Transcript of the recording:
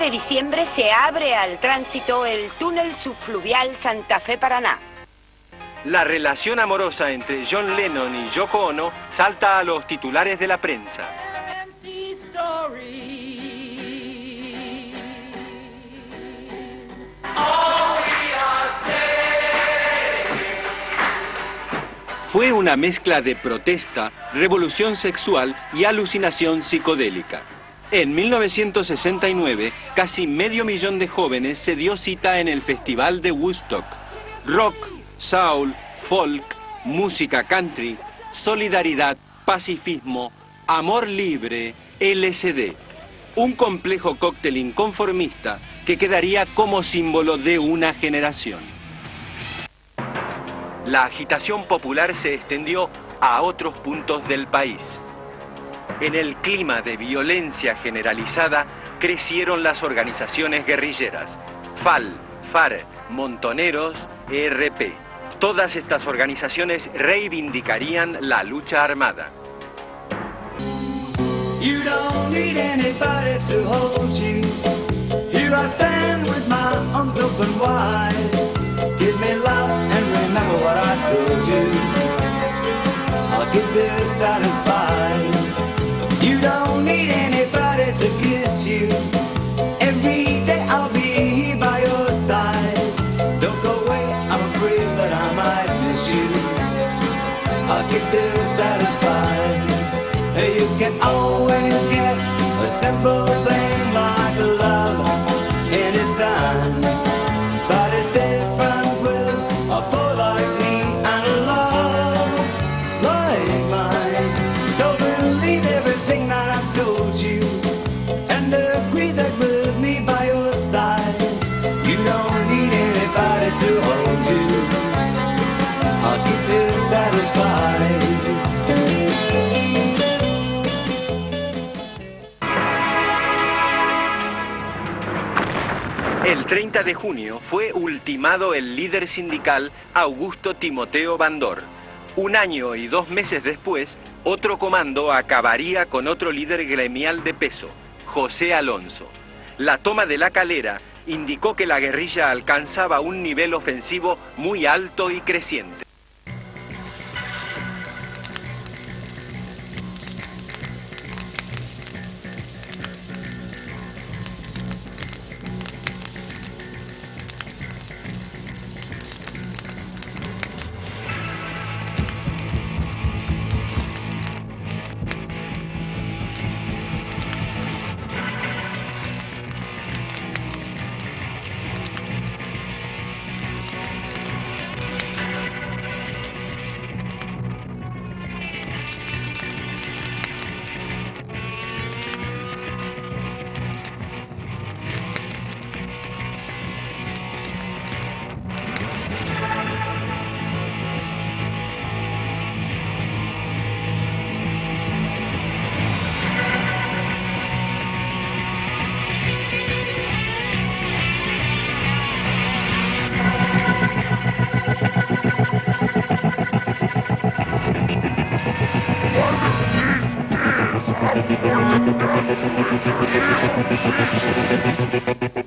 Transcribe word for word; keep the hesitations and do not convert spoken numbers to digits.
de diciembre se abre al tránsito el túnel subfluvial Santa Fe-Paraná. La relación amorosa entre John Lennon y Yoko Ono salta a los titulares de la prensa. Fue una mezcla de protesta, revolución sexual y alucinación psicodélica. En mil novecientos sesenta y nueve, casi medio millón de jóvenes se dio cita en el Festival de Woodstock. Rock, soul, folk, música country, solidaridad, pacifismo, amor libre, L S D. Un complejo cóctel inconformista que quedaría como símbolo de una generación. La agitación popular se extendió a otros puntos del país. En el clima de violencia generalizada crecieron las organizaciones guerrilleras, F A L, F A R E, Montoneros, E R P. Todas estas organizaciones reivindicarían la lucha armada. You don't need anybody to hold you. Here I stand with my arms open wide. Give me love and remember what I told you. I'll keep you satisfied. You don't need anybody to kiss you. Every day I'll be here by your side. Don't go away, I'm afraid that I might miss you. I'll keep you satisfied. You can always get a simple thing like love anytime, but it's different with a boy like me and a love like mine. So believe everything that I've told you and agree that with me by your side, you don't need anybody to hold you. I'll keep you satisfied. El treinta de junio fue ultimado el líder sindical Augusto Timoteo Bandor. Un año y dos meses después, otro comando acabaría con otro líder gremial de peso, José Alonso. La toma de La Calera indicó que la guerrilla alcanzaba un nivel ofensivo muy alto y creciente. Thank you.